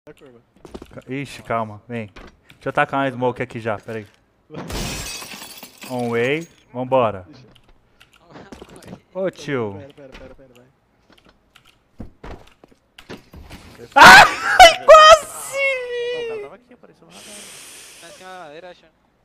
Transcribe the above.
Ixi, calma, vem. Deixa eu tacar uma smoke aqui já, pera aí. On way, vambora. Ô tio. Pera, vai. Ai, quase! O cara tava aqui, apareceu no radar. Tá em cima da madeira, acho.